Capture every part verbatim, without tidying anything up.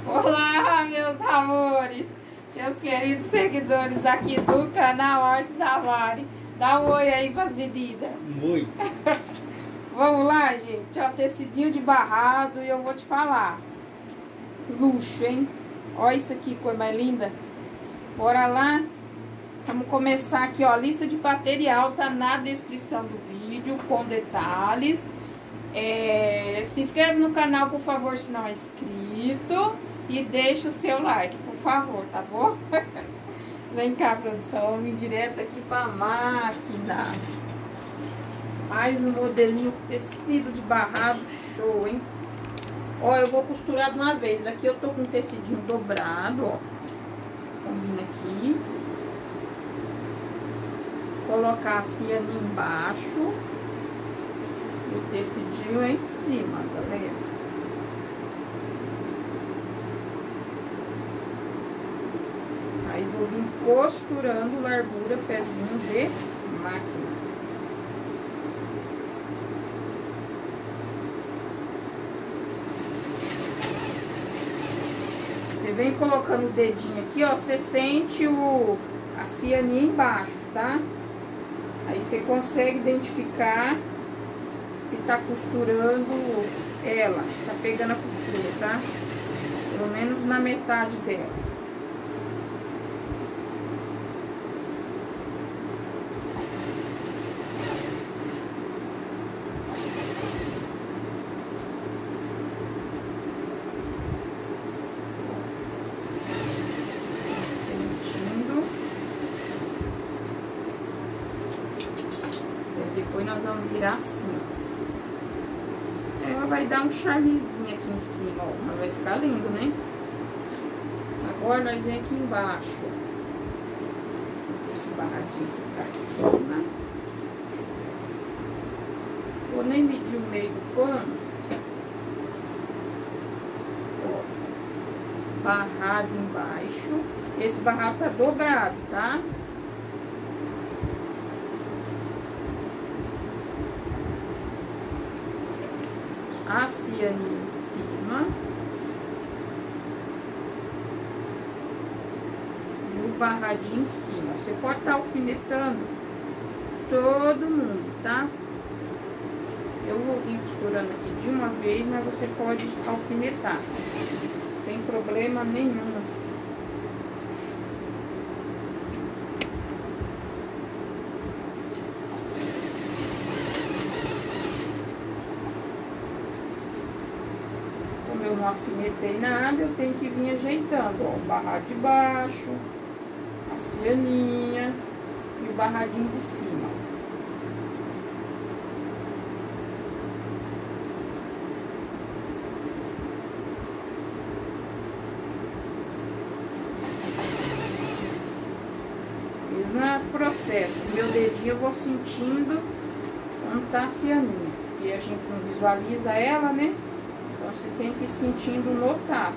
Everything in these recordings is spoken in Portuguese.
Olá, meus amores, meus queridos seguidores aqui do canal Artes da Mari. Dá um oi aí para as meninas. Oi. Vamos lá, gente. Ó, tecidinho de barrado e eu vou te falar. Luxo, hein? Olha isso aqui, cor mais linda. Bora lá. Vamos começar aqui, ó. Lista de material tá na descrição do vídeo, com detalhes. É, se inscreve no canal, por favor, se não é inscrito. E deixa o seu like, por favor, tá bom? Vem cá, produção. Vamos vir direto aqui pra máquina. Mais um modelinho com tecido de barrado, show, hein? Ó, eu vou costurar de uma vez. Aqui eu tô com tecidinho dobrado, ó. Combina aqui. Colocar a cianinha embaixo. E o tecidinho é em cima, tá vendo? Aí vou vir costurando largura, pezinho de máquina. Você vem colocando o dedinho aqui, ó, você sente o, a cianinha embaixo, tá? Aí você consegue identificar se tá costurando ela, tá pegando a costura, tá? Pelo menos na metade dela. Depois nós vamos virar assim, ó. Ela vai dar um charmezinho aqui em cima, ó. Mas vai ficar lindo, né? Agora nós vem aqui embaixo. Esse barradinho aqui pra cima. Vou nem medir o meio do pano. Ó. Barrado embaixo. Esse barrado tá dobrado, tá? A cianinha em cima e o barradinho em cima. Você pode estar alfinetando todo mundo, tá? Eu vou vir costurando aqui de uma vez, mas você pode alfinetar sem problema nenhum. Eu não alfinetei nada, eu tenho que vir ajeitando, ó, o barrado de baixo, a cianinha e o barradinho de cima. Mesmo processo, meu dedinho eu vou sentindo onde tá a cianinha, e a gente não visualiza ela, né? Então, você tem que ir sentindo no tato.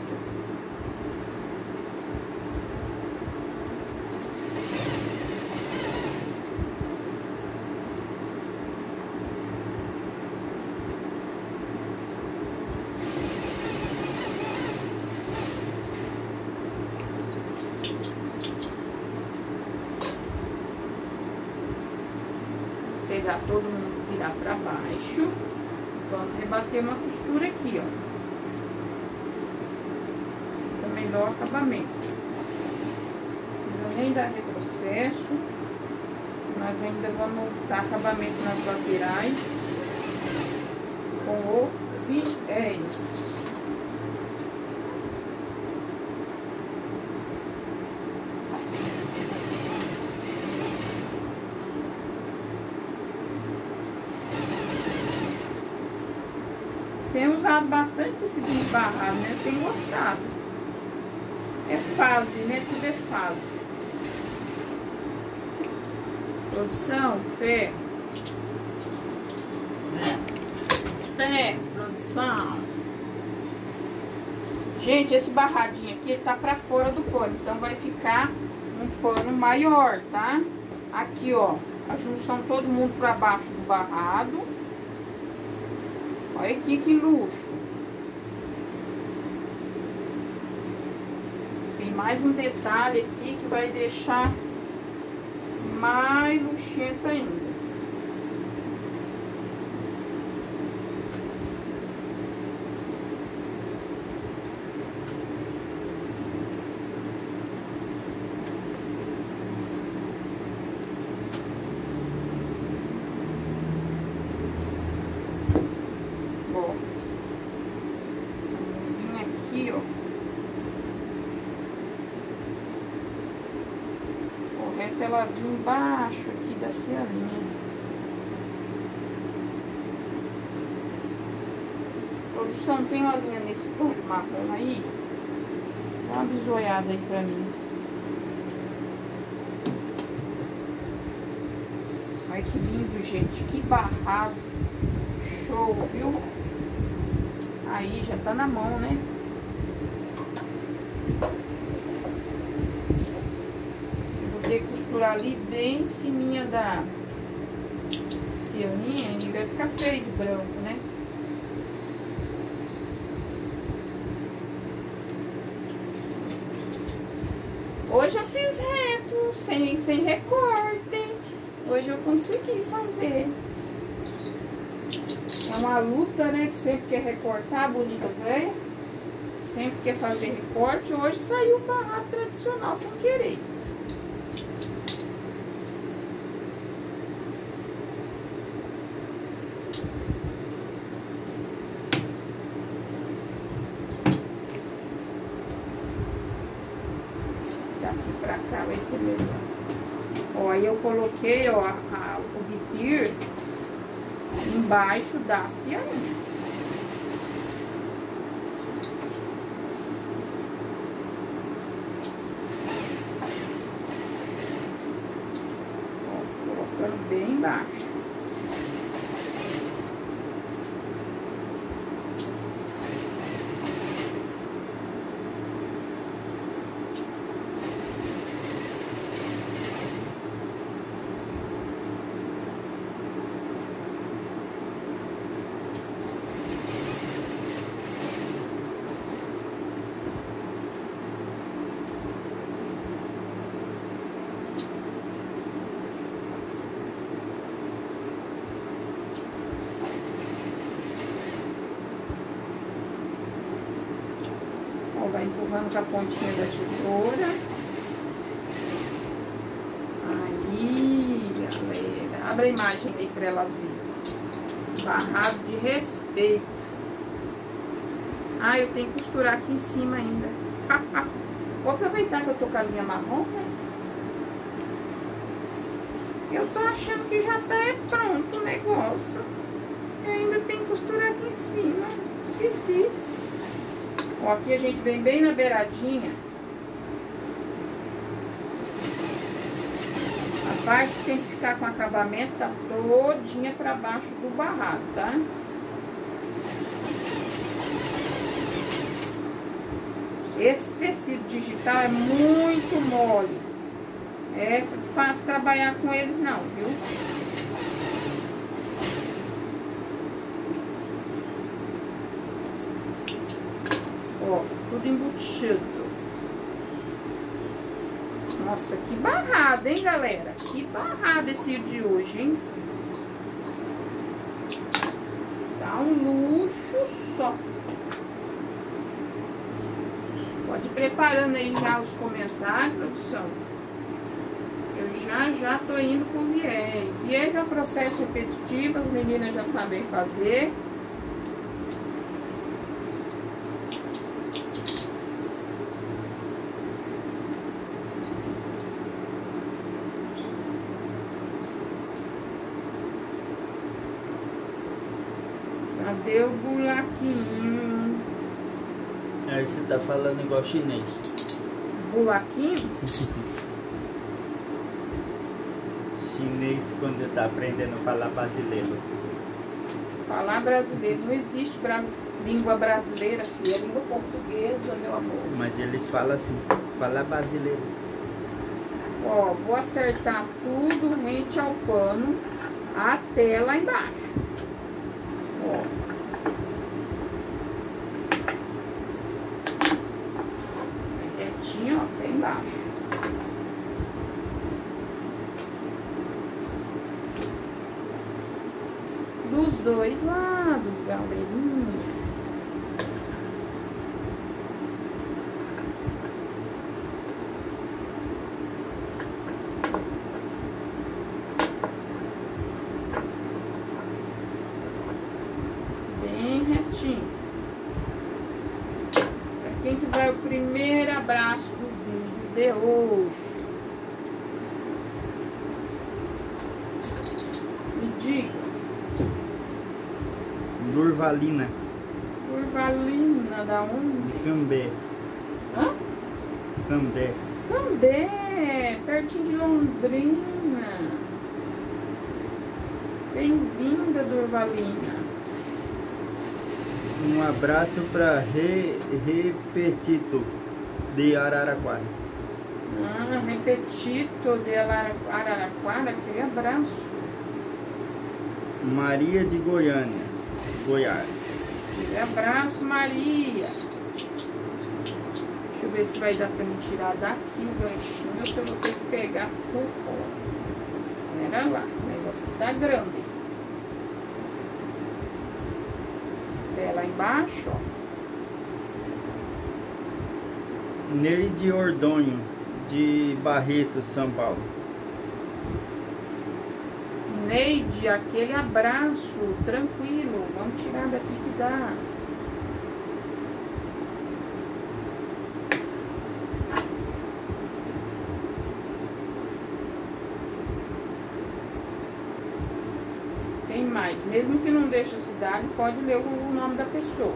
Vou pegar todo mundo, virar pra baixo. Vamos rebater uma costura aqui, ó. Fica melhor acabamento. Não precisa nem dar retrocesso. Nós ainda vamos dar acabamento nas laterais com o viés. Tenho usado bastante tecido de barrado, né? Eu tenho gostado. É fase, né? Tudo é fase. Produção, fé. Fé, produção. Gente, esse barradinho aqui, ele tá pra fora do pano. Então, vai ficar um pano maior, tá? Aqui, ó. A junção todo mundo pra baixo do barrado. Olha aqui que luxo. mais um detalhe aqui que vai deixar mais luxenta ainda. Ela vir embaixo aqui da cianinha. Produção, tem uma linha nesse tom de marrom aí? Dá uma bisoiada aí pra mim. Olha que lindo, gente. Que barrado. Show, viu? Aí já tá na mão, né? Ali bem em cima da cianinha e vai ficar feio de branco, né? Hoje eu fiz reto, sem, sem recorte. Hoje eu consegui fazer. É uma luta, né? Que sempre quer recortar, bonita velha. Sempre quer fazer recorte. Hoje saiu um barrado tradicional sem querer. Ó, aí eu coloquei, ó, a, a, o repeat embaixo da cianinha. Ó, colocando bem embaixo. Vai empurrando com a pontinha da tesoura. Aí, galera. Abre a imagem aí pra elas verem. Barrado de respeito. Ah, eu tenho que costurar aqui em cima ainda. Vou aproveitar que eu tô com a linha marrom, né? Eu tô achando que já tá é pronto o negócio. Eu ainda tenho que costurar aqui em cima. Esqueci. Ó, aqui a gente vem bem na beiradinha. A parte que tem que ficar com acabamento tá todinha pra baixo do barrado, tá? Esse tecido digital é muito mole. É fácil trabalhar com eles não, viu? Ó, tudo embutido. Nossa, que barrado, hein, galera? Que barrado esse de hoje, hein? Tá um luxo só. Pode ir preparando aí já os comentários, produção. Eu já, já tô indo com viés. Viés é um processo repetitivo, as meninas já sabem fazer. Cadê o buraquinho? Aí você tá falando igual chinês. Buraquinho? Chinês quando tá aprendendo a falar brasileiro. Falar brasileiro. Não existe bras... língua brasileira, filha. É língua portuguesa, meu amor. Mas eles falam assim, falar brasileiro. Ó, vou acertar tudo rente ao pano até lá embaixo. Ó. retinho, ó, até embaixo. Dos dois lados, galerinha. Bem retinho. Pra quem tiver o primeiro abraço do vídeo de hoje. Me diga. Durvalina. Durvalina, da onde? Cambé. Hã? Cambé. Cambé, pertinho de Londrina. Bem-vinda, Durvalina. Um abraço para Re, Repetito de Araraquara. Ah, Repetito de Araraquara, aquele abraço. Maria de Goiânia, Goiás. Aquele abraço, Maria. Deixa eu ver se vai dar pra me tirar daqui o ganchinho ou se eu vou ter que pegar por fora. Pera lá, o negócio tá grande. Até lá embaixo, ó. Neide Ordonho, de Barreto, São Paulo. Neide, aquele abraço, tranquilo, vamos tirar daqui que dá. Tem mais, mesmo que não deixe a cidade, pode ler o nome da pessoa.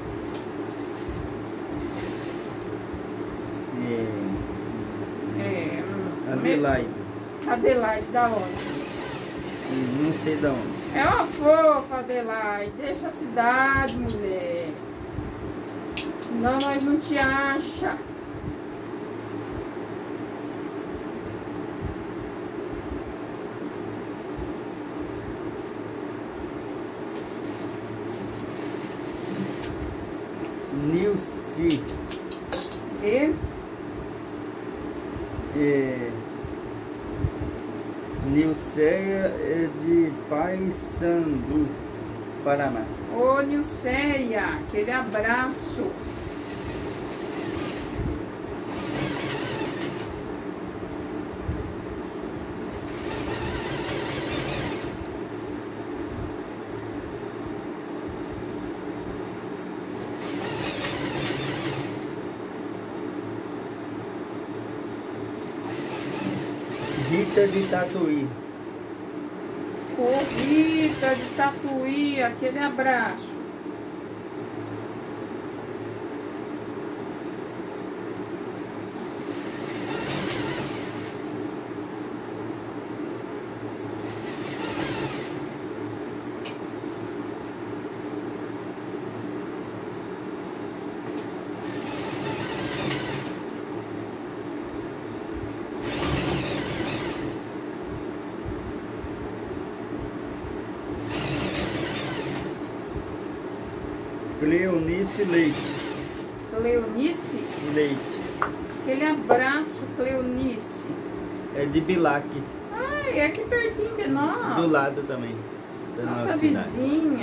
É, É, hum, Adelaide. mesmo- Adelaide, da onde? Não sei de onde. É uma fofa, Adelaide. Deixa a cidade, mulher. Senão nós não te acha. Nilce. E É, Nilceia é de Paysandu, Paraná. ô, Nilceia, aquele abraço. Rita de Tatuí. Ô, Rita de Tatuí, aquele abraço. Cleonice Leite. Cleonice, Leite. aquele abraço, Cleonice. É de Bilac, Ai, é aqui pertinho de nós. do lado também. Da Nossa nossa cidade. vizinha.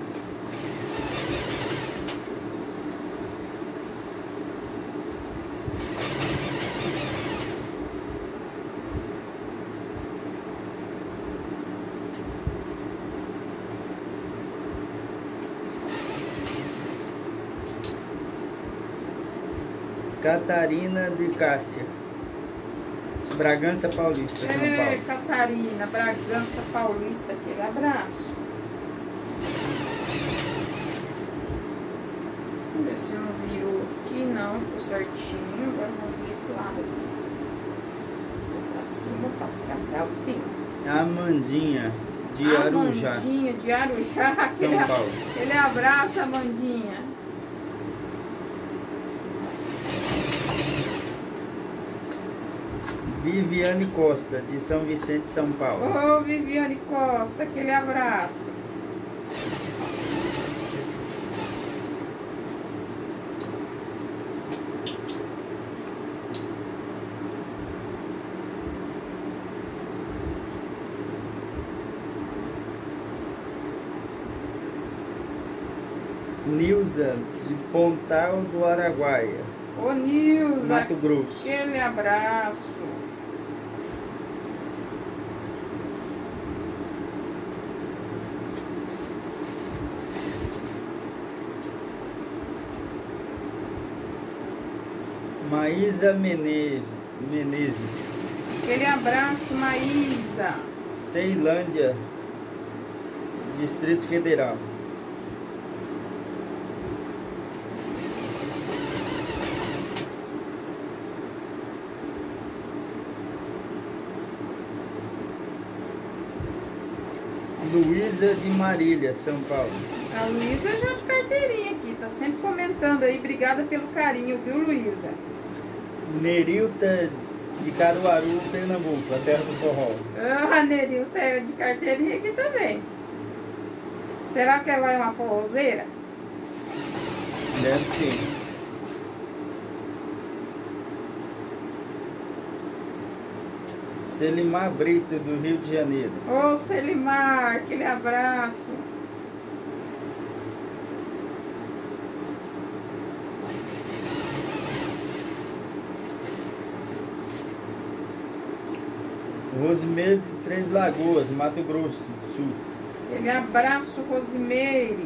Catarina de Cássia, Bragança Paulista, São É, Paulo. Catarina, Bragança Paulista, aquele abraço. Vamos ver se não virou aqui, não, ficou certinho. Agora vamos ver esse lado aqui. Vou pra cima pra ficar certinho. Amandinha de Arujá, Amandinha de Arujá, aquele, São Paulo. aquele abraço, Amandinha. Viviane Costa, de São Vicente, São Paulo. Ô, Viviane Costa, aquele abraço. Nilza, de Pontal do Araguaia. Ô Nilza, Mato Grosso. aquele abraço. Maísa Mene- Menezes, Aquele abraço, Maísa. Ceilândia, Distrito Federal. Luísa de Marília, São Paulo. A Luísa já de carteirinha aqui, tá sempre comentando aí. Obrigada pelo carinho, viu, Luísa? Nerilta de Caruaru, Pernambuco, a terra do forró. Ah, a Nerilta é de carteirinha aqui também. Será que ela é uma forrozeira? Deve sim. Selimar Brito, do Rio de Janeiro. Ô, Selimar, aquele abraço. Rosimeire de Três Lagoas, Mato Grosso do Sul. Aquele abraço, Rosimeire.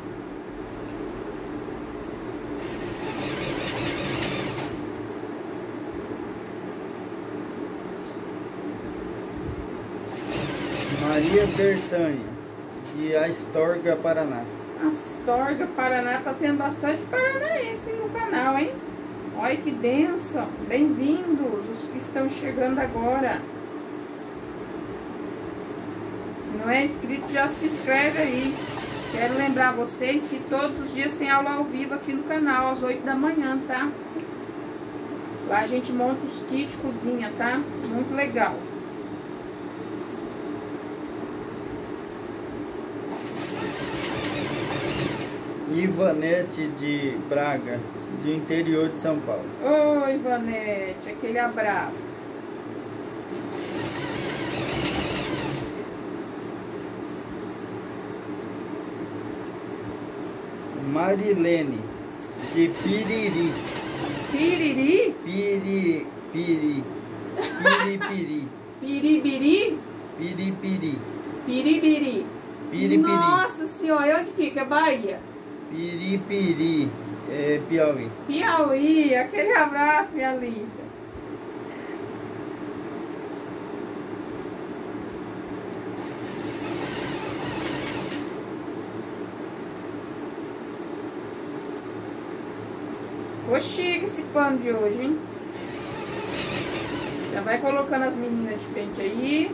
Maria Bertanha, de Astorga, Paraná. Astorga, Paraná, tá tendo bastante paranaense no canal, hein? Olha que bênção. Bem-vindos os que estão chegando agora. Se não é inscrito, já se inscreve aí. Quero lembrar vocês que todos os dias tem aula ao vivo aqui no canal, às oito da manhã, tá? Lá a gente monta os kits cozinha, tá? Muito legal. Ivanete de Braga, do interior de São Paulo. Oi, Ivanete, aquele abraço. Marilene, de Piriri. Piriri? Piri, piri, piripiri, Piribiri? piripiri, Piribiri. piripiri, Nossa senhora, onde fica? Bahia? piripiri, é, Piauí. Piauí, aquele abraço, minha linda. Ficou chique esse pano de hoje, hein? Já vai colocando as meninas de frente aí.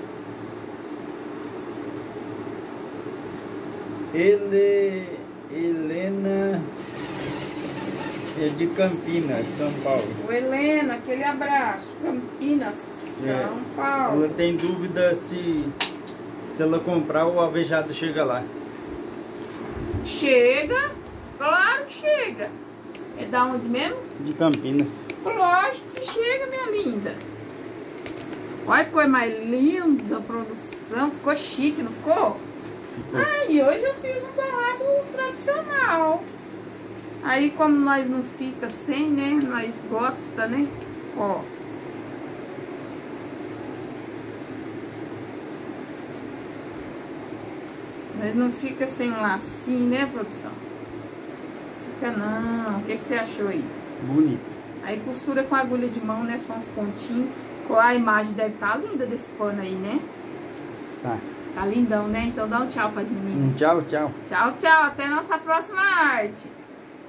Ele, Helena é de Campinas, São Paulo. Ô, Helena, aquele abraço. Campinas, São É. Paulo. Ela tem dúvida se, se ela comprar o alvejado chega lá. Chega? Claro que chega. É da onde mesmo? De Campinas. Lógico que chega, minha linda. Olha que coisa mais linda a produção. Ficou chique, não ficou? Ficou. Ah, e hoje eu fiz um barrado tradicional. Aí como nós não fica sem, né? Nós gosta, né? Ó. Nós não fica sem um lacinho, né, produção? Fica não. O que, que você achou aí? Bonito. Aí costura com agulha de mão, né? Só uns pontinhos. A imagem deve estar linda desse pano aí, né? Tá. Tá lindão, né? Então dá um tchau pras meninas. Um tchau, tchau. Tchau, tchau. Até a nossa próxima arte.